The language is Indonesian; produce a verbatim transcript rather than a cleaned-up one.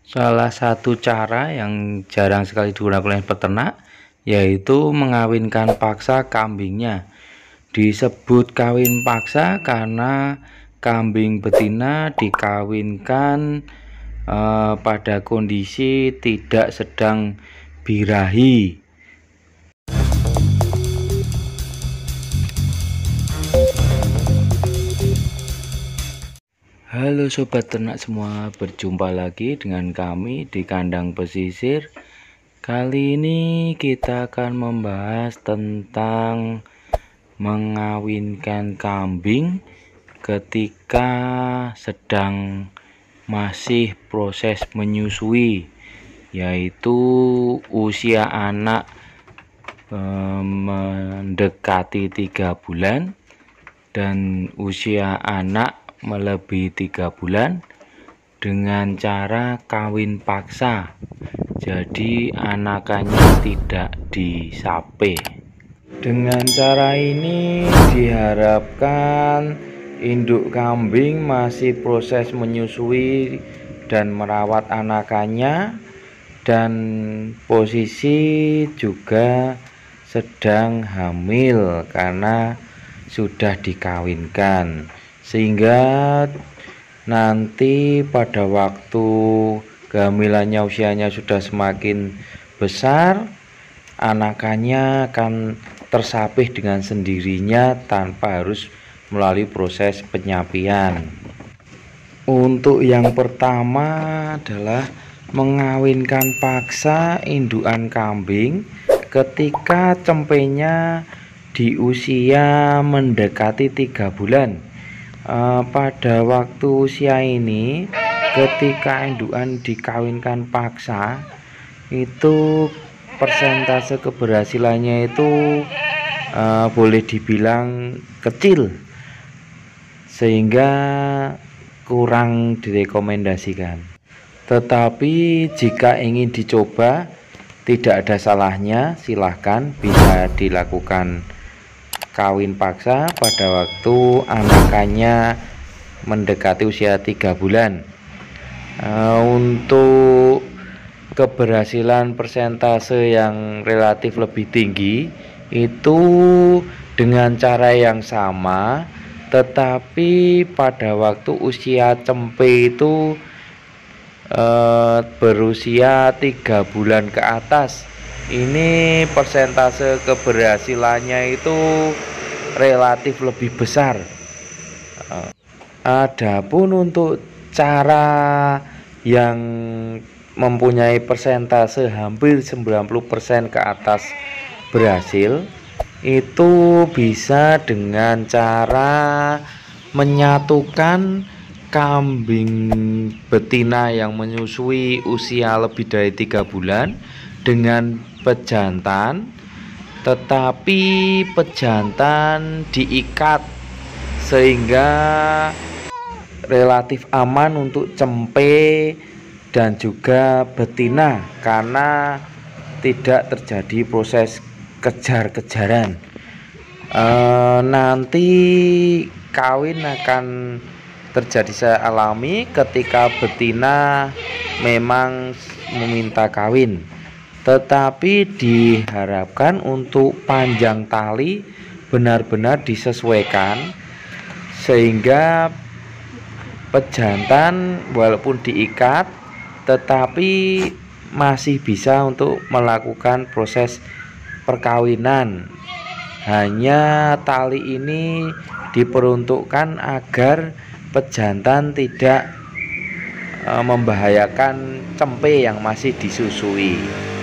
Salah satu cara yang jarang sekali digunakan oleh peternak yaitu mengawinkan paksa kambingnya. Disebut kawin paksa karena kambing betina dikawinkan eh, pada kondisi tidak sedang birahi. Halo sobat ternak semua, berjumpa lagi dengan kami di kandang pesisir. Kali ini kita akan membahas tentang mengawinkan kambing ketika sedang masih proses menyusui, yaitu usia anak eh, mendekati tiga bulan dan usia anak melebihi tiga bulan dengan cara kawin paksa. Jadi anakannya tidak disape. Dengan cara ini diharapkan induk kambing masih proses menyusui dan merawat anakannya, dan posisi juga sedang hamil karena sudah dikawinkan, sehingga nanti pada waktu kehamilannya usianya sudah semakin besar, anakannya akan tersapih dengan sendirinya tanpa harus melalui proses penyapian. Untuk yang pertama adalah mengawinkan paksa indukan kambing ketika cempenya di usia mendekati tiga bulan. E, pada waktu usia ini, ketika indukan dikawinkan paksa, itu persentase keberhasilannya itu e, boleh dibilang kecil, sehingga kurang direkomendasikan. Tetapi jika ingin dicoba, tidak ada salahnya, silahkan bisa dilakukan kawin paksa pada waktu anakannya mendekati usia tiga bulan. E, untuk keberhasilan persentase yang relatif lebih tinggi itu dengan cara yang sama, tetapi pada waktu usia cempe itu e, berusia tiga bulan ke atas, ini persentase keberhasilannya itu relatif lebih besar. Adapun untuk cara yang mempunyai persentase hampir sembilan puluh persen ke atas berhasil, itu bisa dengan cara menyatukan kambing betina yang menyusui usia lebih dari tiga bulan dengan pejantan, tetapi pejantan diikat sehingga relatif aman untuk cempe dan juga betina karena tidak terjadi proses kejar-kejaran. E, nanti kawin akan terjadi secara alami ketika betina memang meminta kawin, tetapi diharapkan untuk panjang tali benar-benar disesuaikan sehingga pejantan walaupun diikat tetapi masih bisa untuk melakukan proses perkawinan. Hanya tali ini diperuntukkan agar pejantan tidak e, membahayakan cempe yang masih disusui.